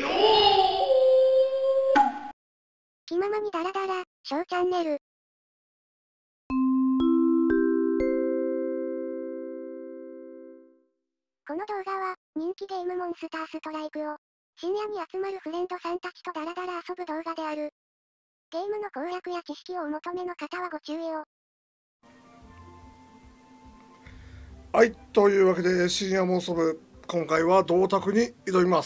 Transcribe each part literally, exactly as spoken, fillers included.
気ままにダラダラ、ショーチャンネル。この動画は、人気ゲームモンスターストライクを、深夜に集まるフレンドさんたちとダラダラ遊ぶ動画である。ゲームの攻略や知識をお求めの方はご注意を。 はい、というわけで深夜モンスト部、今回は銅卓に挑みます。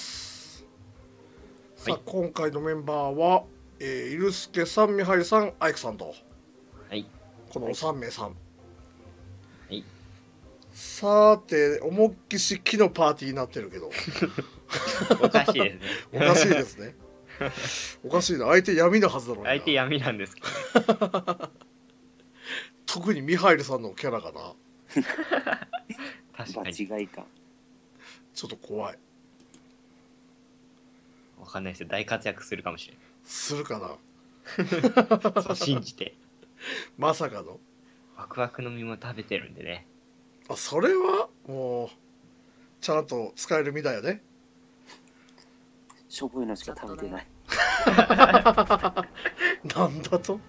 さあ、はい、今回のメンバーは、えー、イルスケさん、ミハイルさん、アイクさんと、 はい、 このさん名さん。はいはい、 さて、思いっきし木のパーティーになってるけどおかしいですねおかしいですねおかしいな、相手闇のはずだろうな。 相手闇なんですけど特にミハイルさんのキャラかな確かに間違いか。 ちょっと怖い。 わかんないですよ、大活躍するかもしれない。 するかなそう信じてまさかのワクワクの実も食べてるんでね。 あ、それはもうちゃんと使える実だよね。 しょぼいのしか食べてないなんだと。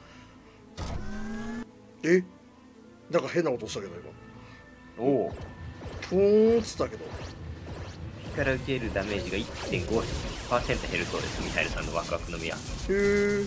え、なんか変な音したけど今。 おお、 プーンっつったけど、 敵から受けるダメージが いってんごパーセント 減るそうです。ミハイルさんのワクワクの実は。 へえ。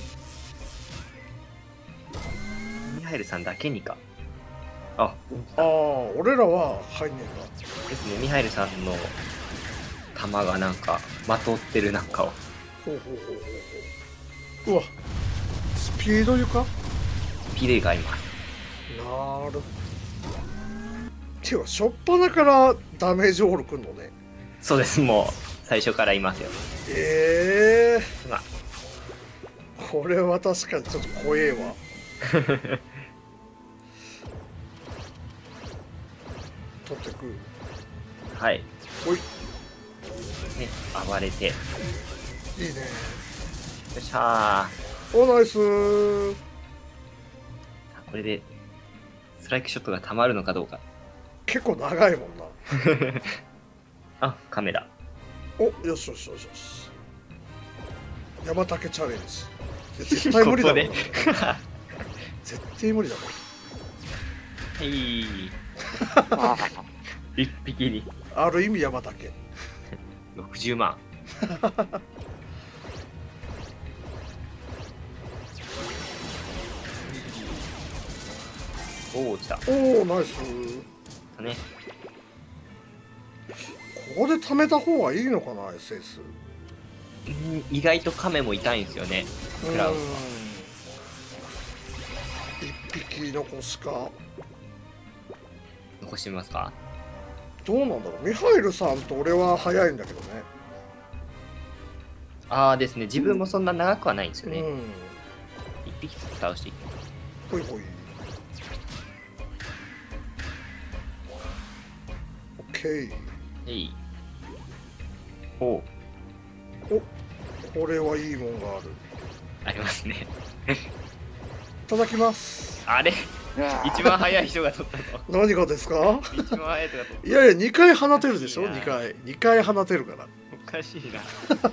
ミハイルさんだけにか。ああー、俺らは入んねえな。 ですね、ミハイルさんの弾がなんかまとってるなんかを。 ほうほうほうほうほう。うわ、スピード床。 ピレがいます。 なる。ていうか、しょっぱなからダメージオールくんのね。 そうです、もう最初からいますよ。 ええー、まあ、 これは確かにちょっと怖えわ取ってく。 はい。 おい。 ね、暴れて。いいね。 よっしゃー。お、ナイスー。 これでストライクショットがたまるのかどうか。 結構長いもんなあ、カメラ。 お、よしよしよしよし。山竹チャレンジ。絶対無理だろ。絶対無理だろ。 はい一匹にある意味山竹ろくじゅうまんおお、落ちた。 おお、ナイスね。 ここで貯めた方がいいのかな、エスエス。 うん、意外とカメも痛いんですよね、クラウンは。 一匹残すか。 残してみますか。 どうなんだろう。ミハイルさんと俺は早いんだけどね。 ああですね、自分もそんな長くはないんですよね。 うん、 一匹ずつ倒していく。 ほいほい。オッケー。 えい。おお。 お、これはいいもんがある。 ありますねいただきます。 あれ一番早い人が取ったぞ。 何がですか。 一番早い人が取った。 いやいや、にかい放てるでしょ。にかいにかい放てるから。 おかしいな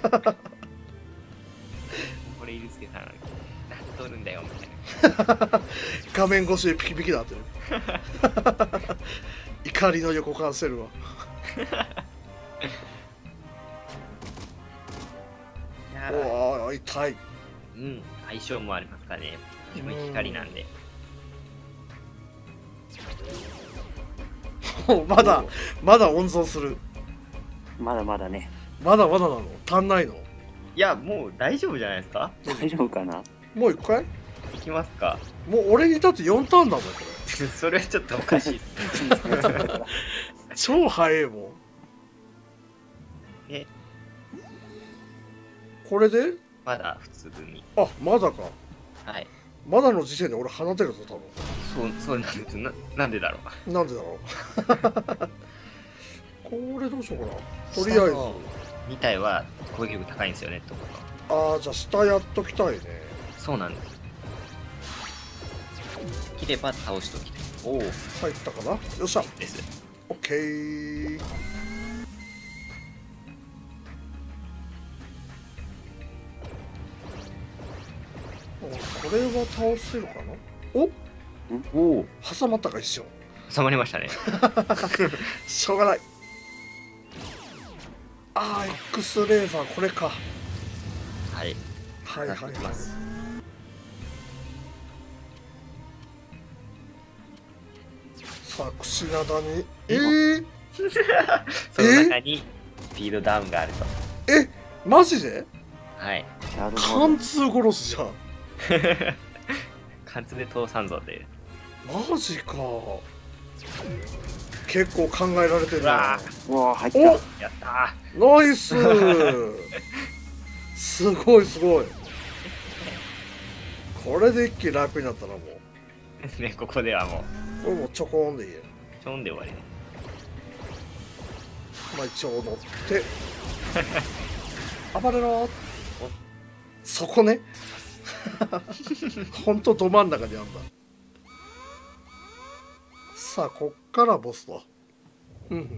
これイルスケさん何取るんだよみたいな画面越しでピキピキだってる怒りの横感せるわおお、痛い。 うん、相性もありますからね。自分光なんで。 まだまだ温存する。 まだまだね。 まだまだなの。足んないの。 いや、もう大丈夫じゃないですか。 大丈夫かな。 もう一回いきますか。 もう俺にとってよんターンだもんこれそれはちょっとおかしいですね超早いもん。 え、 これでまだ普通に。 あ、まだか。 はい。 まだの時点で俺放てるぞ多分。そう、そうなんです。な、なんでだろう。なんでだろうこれどうしようかな。とりあえずに体は攻撃力高いんですよねとか。 ああ、じゃあ下やっときたいね。 そうなんです。切れば倒しときたい。おお、 入ったかな。よっしゃです。 オッケー。 これは倒せるかな。おおお、 挟まったか一瞬。 収まりましたね。 しょうがない。ああ X レーザーこれか。 はい。 はいはいはいいきます。 さあ櫛灘にえー、 その中にスピードダウンがあると。 えマジではい。 なるほど。 貫通殺しじゃん。 貫通で倒産ぞという。 マジか。結構考えられてるな。 うわうわー入った。 おやったナイスすごいすごい。これで一気に楽になったな。もうーですね、ここではもう、 これもうちょこんでいいや。 ちょんで終わりね。 まあ一応乗って暴れろ。そこねほんとど真ん中にあんだ。さあこっからボスと。うんうん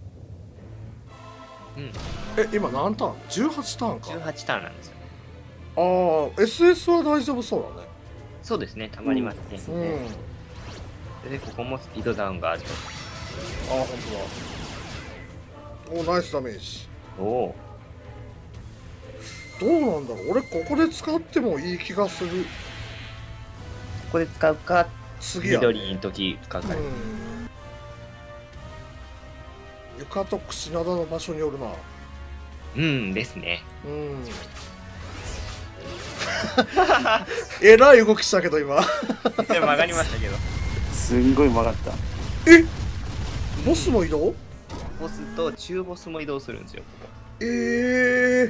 うん。 うん。え今何ターン ?じゅうはち ターンか。 じゅうはちターンなんですよ。 ああ エスエス は大丈夫そうだね。 そうですね、たまりますね。 うん。 で、ここもスピードダウンがあると。 ああ本当だ。おナイスダメージ。 おお。 どうなんだろう。俺ここで使ってもいい気がする。 ここで使うか、 次や、ね。 緑の時使うか。 うん。床と櫛灘の場所によるな。 うんですね。 うん。えらい動きしたけど今曲がりましたけど。 すんごい曲がった。 えボスも移動。 ボスと中ボスも移動するんですよ、こええ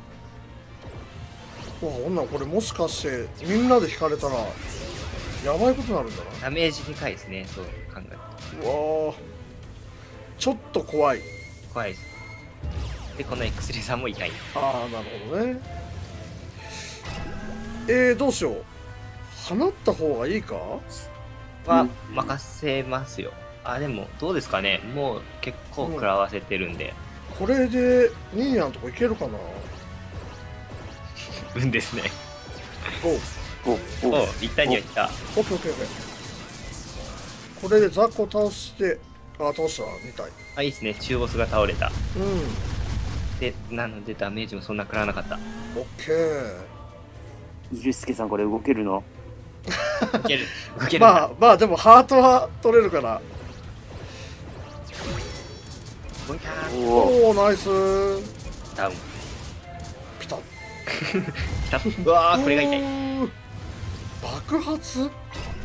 ー。わほんなんこれもしかしてみんなで引かれたらやばいことになるんだな。 こ。ダメージでかいですね、そう考えると。 うわーちょっと怖い。 怖いです。で、この X レーザーも痛い。 ああなるほどね。えー、どうしよう。放った方がいいか。 は任せますよ。あ、でも、どうですかね。もう結構食らわせてるんで。 これでニーヤンとこいけるかな。 運ですね。 おおおお、一体には来た。 オッケーオッケーオッケー。これでザコ倒してあ倒したみたい。 あ、いいですね。中ボスが倒れた。 うんで、なのでダメージもそんな食らわなかった。 オッケー。 ゆるすけさんこれ動けるの？ 動ける。動けるんだ。 まあまあでもハートは取れるから。 動いたー。 おお。 おおナイスー。 ダウン。 ピタッ。 来た。うわー、これが痛い。ですうー爆発。 ね。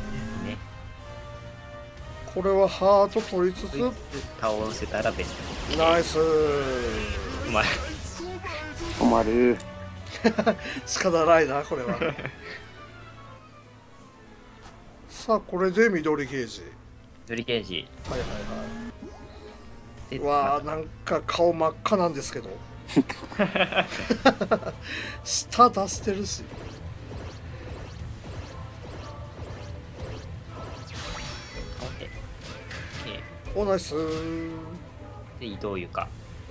これはハート取りつつこいつ倒せたらベスト。 ナイスー。 まあ、 困る。 仕方ないなこれは。さあこれで緑ゲージ。 緑ゲージ。 はいはいで、 はい。わあまなんか顔真っ赤なんですけど。舌出してるし。 た倒しておナイスー。 で、移動床。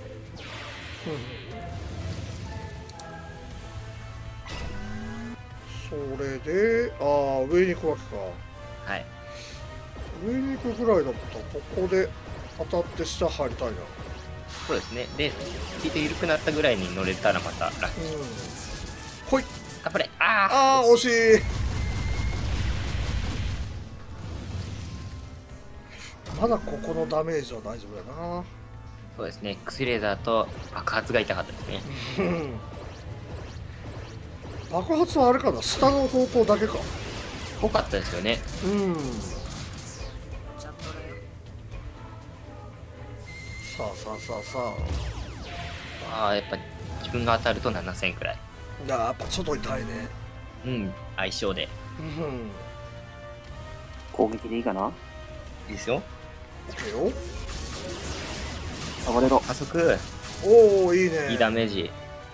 それでああ上に行くわけか。 はい。 上に行くぐらいだったらここで当たって下入りたいな。 そうですね。で、スピード緩くなったぐらいに乗れたらまたラッキー。 うんほい。 頑張れ。あああ惜しい。まだここのダメージは大丈夫だな。 そうですね。X レーザーと爆発が痛かったですね。 うん爆発はあれかな下の方向だけか。 多かったですよね。 うんさあさあさあさあ。 ああ、やっぱ自分が当たるとななせんくらい。 いややっぱちょっと痛いね。 うん、相性で。 うん攻撃でいいかな？ いいですよ。 オッケーよ。 暴れろ。 加速。 おおいいね。 いいダメージ。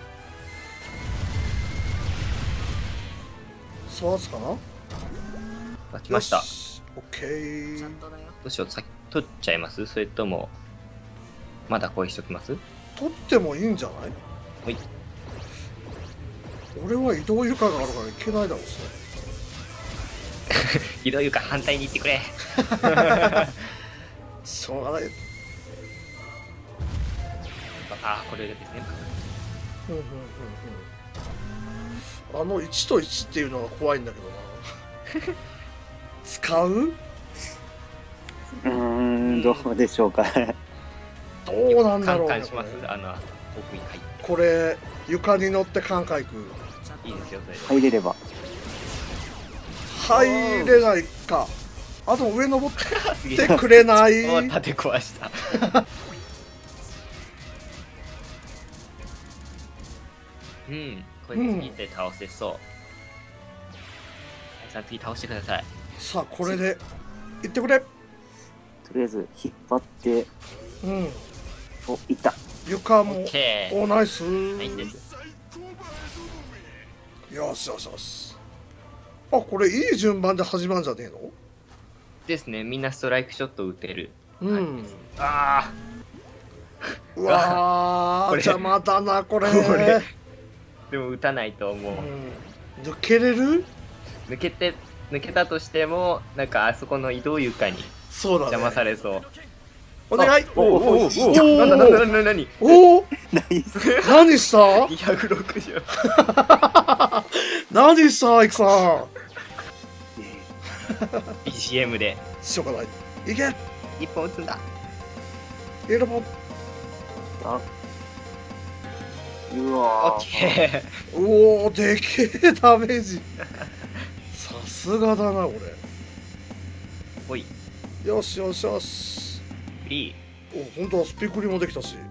スワーツかな。 あ、来ました。 よしオッケー。 どうしよう。先取っちゃいます？それとも、まだ攻撃しときます？ 取ってもいいんじゃない。 はい。 俺は移動床があるからいけないだろうしね。 ひどいか反対に行ってくれ。 しょうがない。 ああ、これですね。 うんうんうんうん。あのいちといちっていうのが怖いんだけどな。使う？ うーん、どうでしょうか。 どうなんだろうね。 カンカンします。あの奥に入っこれ床に乗ってカンカン行く。 ていいですよそれで。 入れれば。 入れないか。あと上登っすげてくれなえ。おい。 盾壊した。うん、これ次で倒せそう。はい、さん次倒してください。 さあこれで行ってくれ。 とりあえず引っ張って、 うん。 お、いった。 床もオッケー。 おナイス。 ナイスです。 よしよしよし。あ、これいい順番で始まるんじゃねえの？ ですね、みんなストライクショット打てる。 うん。 あうわー、 これ邪魔だなこれ。 これあ、でも打たないともう、 うん、抜けれる？ 抜けて抜けたとしてもなんかあそこの移動床にそうだね。 邪魔されそう。 お願い。 おおおおおおーなんだなんだなんだなんだおお、 ナイス。 何したにひゃくろくじゅう。 何したイクさん。 ビージーエム でしょうがない。いけ。 一本打つんだ。 エロボン。 あ、うオわッケー。 おお、でけえダメージ。さすがだな俺。 ほいよしよしよし。 フリお、本当はスピクリもできたし。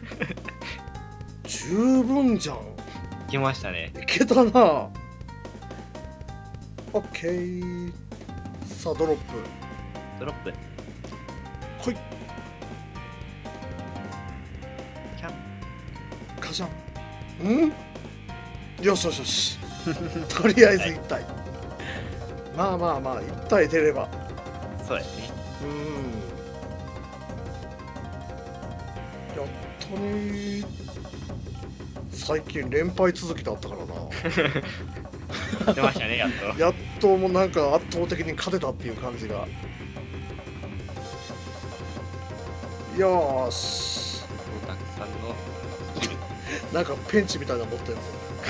十分じゃん。 ーいきましたね。 いけたな。オッケー。さあドロップ。 ドロップ来い。 キャン。 カシャン。うんよしよしよし。とりあえずいったい。まあまあまあいったい出れば。 そうですね。 うん。やったね。最近連敗続きだったからな。 出ましたねやっと。 やっともうなんか圧倒的に勝てたっていう感じが。よーし。 たくさんのなんかペンチみたいなの持ってるぞ。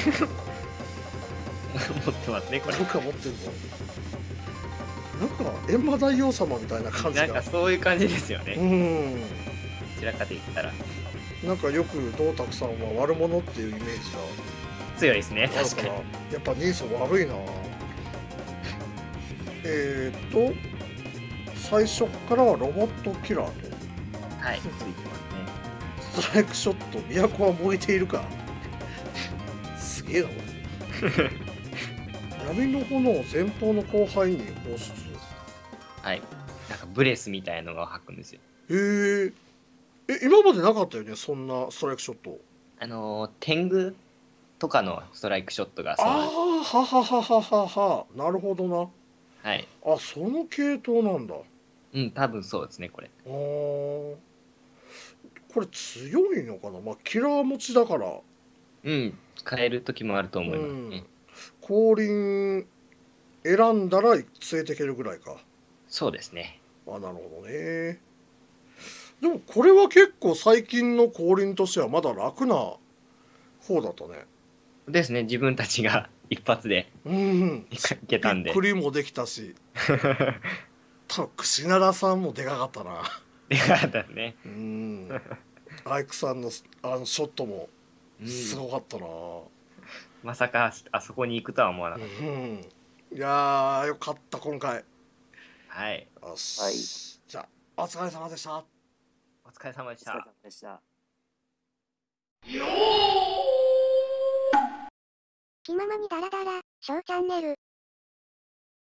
持ってますねこれ。 なんか持ってるぞ。なんか閻魔大王様みたいな感じが。 なんかそういう感じですようね。 ん。 どちらかで言ったらなんかよく道拓さんは悪者っていうイメージ強いですね。 があるから、 確かに。 やっぱニーソ悪いな。えーっと最初からはロボットキラーとはいついてますね。 ストライクショット、都は燃えているか。すげえなこれ。闇の炎を前方の後輩に放出。 はい。なんかブレスみたいのが吐くんですよ。 へえ。え、今までなかったよね、そんなストライクショット。 あのー、天狗とかのストライクショットがそうああ、 なんです。 はははははは。なるほどな。 はい。 あ、その系統なんだ。あうん多分そうですねこれ。 あ。これ強いのかな。まあキラー持ちだから。 うん使える時もあると思いますうんね。 降臨選んだら連れていけるぐらいか。 そうですね。 あ、なるほどね。でもこれは結構最近の降臨としてはまだ楽な方だったね。 ですね自分たちが一発でうん。 いけたんで。 クリもできたし。多分串灘さんもでかかったな。 でかかったですね。 うん。アイクさんのあのショットもうんすごかったな。 まさかあそこに行くとは思わなかっうん。いやーよかった今回。 た。はい。 よし。 はいじゃあお疲れ様でした。 お疲れ様でしお疲れた。 様でした。 気ままにダラダラ、ショーチャンネル。